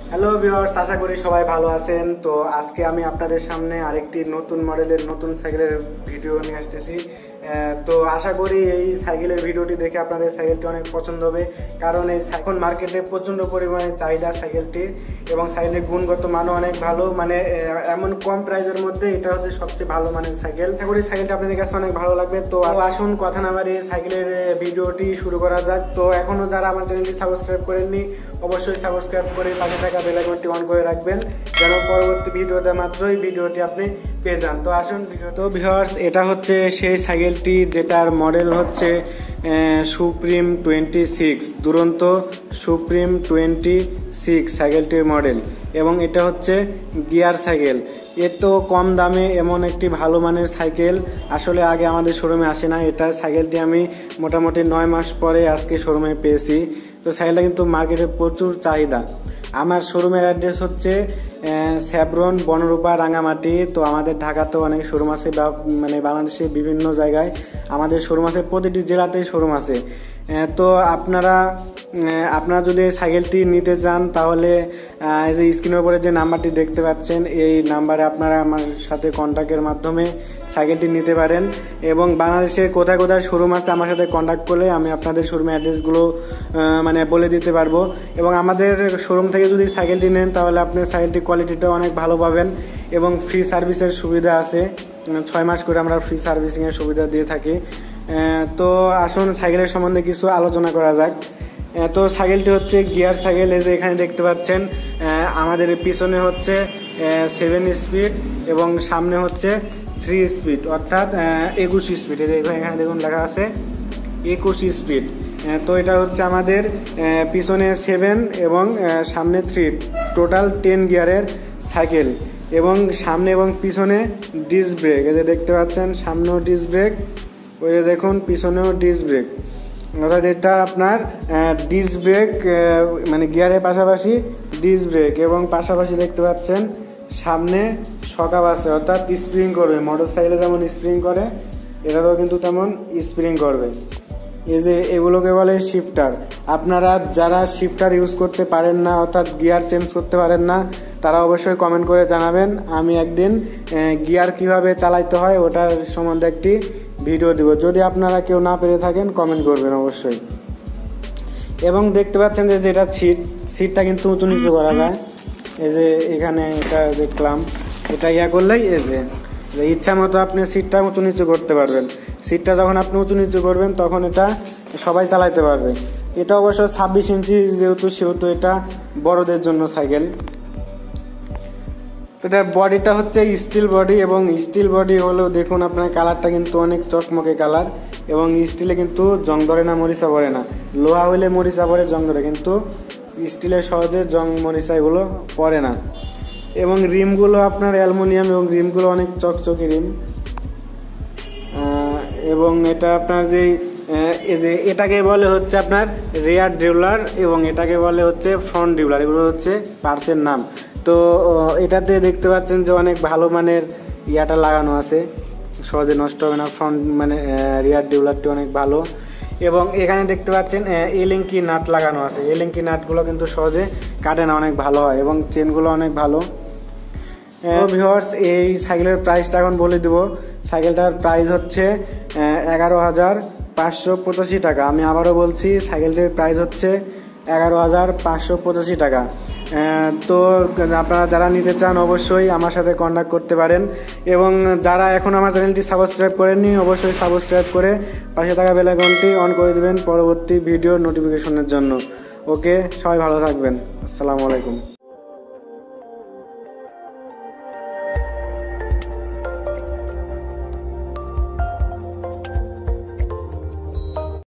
Hello viewers, আশা করি সবাই ভালো আছেন। তো আজকে আমি আপনাদের সামনে আরেকটি নতুন মডেলের নতুন সাইকেলের ভিডিও নিয়ে আসতেছি। তো আশা করি এই সাইকেলের ভিডিওটি দেখে আপনাদের সাইকেলটি অনেক পছন্দ হবে, কারণ এই এখন মার্কেটে প্রচণ্ড পরিমাণে চাহিদা সাইকেলটির এবং সাইকেলের গুণগত মানও অনেক ভালো, মানে এমন কম প্রাইসের মধ্যে এটা হচ্ছে সবচেয়ে ভালো মানের সাইকেল। আশা করি সাইকেলটা আপনাদের কাছে অনেক ভালো লাগবে। তো আসুন কথা না বাড়িয়ে সাইকেলের ভিডিওটি শুরু করা যাক। তো এখনও যারা আমার চ্যানেলটি সাবস্ক্রাইব করেননি অবশ্যই সাবস্ক্রাইব করে পাশে থাকা বেল আইকনটি অন করে রাখবেন, যেন পরবর্তী ভিডিওতে মাত্রই ভিডিওটি আপনি পেয়ে যান। তো আসুন তো ভিউয়ার্স, এটা হচ্ছে সেই সাইকেলটি যেটার মডেল হচ্ছে সুপ্রিম 26, দুরন্ত সুপ্রিম 26 সাইকেলটির মডেল, এবং এটা হচ্ছে গিয়ার সাইকেল। এত কম দামে এমন একটি ভালো মানের সাইকেল আসলে আগে আমাদের শোরুমে আসে না। এটা সাইকেলটি আমি মোটামুটি 9 মাস পরে আজকে শোরুমে পেয়েছি। তো সাইকেলটা কিন্তু মার্কেটে প্রচুর চাহিদা। আমার শোরুমের অ্যাড্রেস হচ্ছে স্যাভরন বনরূপা-রাঙ্গামাটি। তো আমাদের ঢাকাতেও অনেক শোরুম আছে, বা মানে বাংলাদেশের বিভিন্ন জায়গায় আমাদের শোরুম আছে, প্রতিটি জেলাতেই শোরুম আছে। তো আপনারা যদি সাইকেলটি নিতে চান তাহলে এই যে স্ক্রিনের উপরে যে নাম্বারটি দেখতে পাচ্ছেন, এই নাম্বারে আপনারা আমার সাথে কন্ট্যাক্টের মাধ্যমে সাইকেলটি নিতে পারেন। এবং বাংলাদেশে কোথায় কোথায় শোরুম আছে আমার সাথে কন্ট্যাক্ট করলে আমি আপনাদের শোরুমের অ্যাড্রেসগুলো মানে বলে দিতে পারবো। এবং আমাদের শোরুম থেকে যদি সাইকেলটি নেন তাহলে আপনি সাইকেলটির কোয়ালিটিটা অনেক ভালো পাবেন, এবং ফ্রি সার্ভিসের সুবিধা আছে। 6 মাস করে আমরা ফ্রি সার্ভিসিংয়ের সুবিধা দিয়ে থাকি। তো আসুন সাইকেলের সম্বন্ধে কিছু আলোচনা করা যাক। তো সাইকেলটি হচ্ছে গিয়ার সাইকেল। এই যে এখানে দেখতে পাচ্ছেন আমাদের পিছনে হচ্ছে 7 স্পিড এবং সামনে হচ্ছে 3 স্পিড, অর্থাৎ 21 স্পিড। এখানে দেখুন লেখা আছে 21 স্পিড। তো এটা হচ্ছে আমাদের পিছনে 7 এবং সামনে 3, টোটাল 10 গিয়ারের সাইকেল। এবং সামনে এবং পিছনে ডিস্ক ব্রেক, এই যে দেখতে পাচ্ছেন সামনেও ডিস্ক ব্রেক, ওই যে দেখুন পিছনেও ডিস্ক ব্রেক। অর্থাৎ এটা আপনার ডিস্ক ব্রেক, মানে গিয়ারের পাশাপাশি ডিস্ক ব্রেক, এবং পাশাপাশি দেখতে পাচ্ছেন সামনে শকাপ আছে, অর্থাৎ স্প্রিং করবে। মোটর সাইকেলে যেমন স্প্রিং করে এটাতেও কিন্তু তেমন স্প্রিং করবে। এই যে এগুলোকে বলে শিফটার। আপনারা যারা শিফটার ইউজ করতে পারেন না, অর্থাৎ গিয়ার চেঞ্জ করতে পারেন না, তারা অবশ্যই কমেন্ট করে জানাবেন। আমি একদিন গিয়ার কিভাবে চালাইতে হয় ওটার সম্বন্ধে একটি ভিডিও দিব। যদি আপনারা কেউ না পেরে থাকেন কমেন্ট করবেন অবশ্যই। এবং দেখতে পাচ্ছেন যে যেটা সিটটা কিন্তু উঁচু নিচু করা যায়। এই যে এখানে এটা দেখলাম, এটা করলেই এই যে ইচ্ছা মতো আপনি সিটটা উঁচু নিচু করতে পারবেন। সিটটা যখন আপনি উঁচু নিচু করবেন তখন এটা সবাই চালাইতে পারবে। এটা অবশ্য 26 ইঞ্চি যেহেতু, সেহেতু এটা বড়দের জন্য সাইকেল। এটার বডিটা হচ্ছে স্টিল বডি, এবং স্টিল বডি হলেও দেখুন আপনার কালারটা কিন্তু অনেক চকমকে কালার, এবং স্টিলে কিন্তু জং ধরে না, মরিচা পড়ে না। লোহা হইলে মরিচা পড়ে, জং ধরে, কিন্তু স্টিলের সহজে জং মরিচা এগুলো পড়ে না। এবং রিমগুলো আপনার অ্যালুমিনিয়াম, এবং রিমগুলো অনেক চকচকে রিম। এবং এটা আপনার যে এটাকে বলে হচ্ছে আপনার রেয়ার ডিউলার, এবং এটাকে বলে হচ্ছে ফ্রন্ট ডিউলার। এগুলো হচ্ছে পার্টসের নাম। তো এটাতে দেখতে পাচ্ছেন যে অনেক ভালো মানের ইয়াটা লাগানো আছে, সহজে নষ্ট হবে না। ফ্রন্ট মানে রিয়ার ডিউলারটি অনেক ভালো। এবং এখানে দেখতে পাচ্ছেন এলিঙ্কি নাট লাগানো আছে। এলিঙ্কি নাটগুলো কিন্তু সহজে কাটে না, অনেক ভালো হয়, এবং চেনগুলো অনেক ভালো। ভিউয়ার্স, এই সাইকেলের প্রাইসটা এখন বলে দিব। সাইকেলটার প্রাইস হচ্ছে 11,585 টাকা। আমি আবারও বলছি, সাইকেলটির প্রাইস হচ্ছে 11,585 টাকা। তো আপনারা যারা নিতে চান অবশ্যই আমার সাথে কন্ট্যাক্ট করতে পারেন। এবং যারা এখন আমার চ্যানেলটি সাবস্ক্রাইব করেননি অবশ্যই সাবস্ক্রাইব করে পাশে থাকা বেল আইকনটি অন করে দিবেন পরবর্তী ভিডিও নোটিফিকেশনের জন্য। ওকে, সবাই ভালো থাকবেন। আসসালামু আলাইকুম।